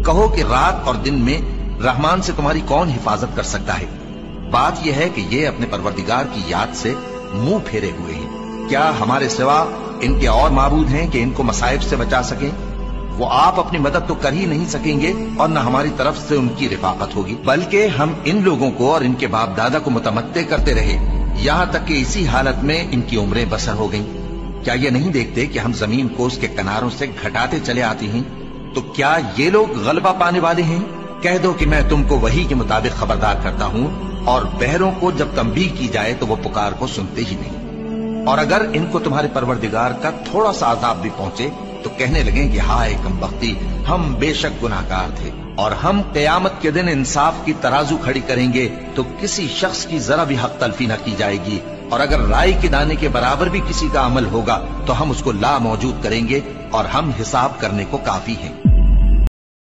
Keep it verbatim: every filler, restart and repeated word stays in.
کہو کہ رات اور دن میں رحمان سے تمہاری کون حفاظت کر سکتا ہے؟ بات یہ ہے کہ یہ اپنے پروردگار کی یاد سے منہ پھیرے ہوئے ہیں۔ کیا ہمارے سوا ان کے اور معبود ہیں کہ ان کو مصائب سے بچا سکیں؟ وہ آپ اپنی مدد تو کر ہی نہیں سکیں گے اور نہ ہماری طرف سے ان کی رفاقت ہوگی، بلکہ ہم ان لوگوں کو اور ان کے باپ دادا کو متمتع کرتے رہے یہاں تک کہ اسی حالت میں ان کی عمریں بسر ہو گئیں۔ کیا یہ نہیں دیکھتے کہ ہم زمین کو اس کے کناروں سے گھٹاتے چلے آتے ہیں؟ تو کیا یہ لوگ غلبہ پانے والے ہیں؟ کہہ دو کہ میں تم کو وحی کے مطابق خبردار کرتا ہوں، اور بہروں کو جب تنبیہ کی جائے تو وہ پکار کو سنتے ہی نہیں، اور اگر ان کو تمہارے پروردگار کا تھوڑا سا عذاب بھی پہنچے تو کہنے لگیں کہ ہائے کم بختی، ہم بے شک گناہگار تھے۔ اور ہم قیامت کے دن انصاف کی ترازو کھڑی کریں گے تو کسی شخص کی ذرا بھی حق تلفی نہ کی جائے گی، اور اگر رائے کے دانے کے برابر بھی کسی کا عمل ہوگا تو ہم اس کو لا موجود کریں گے، اور ہم حساب کرنے کو کافی ہیں۔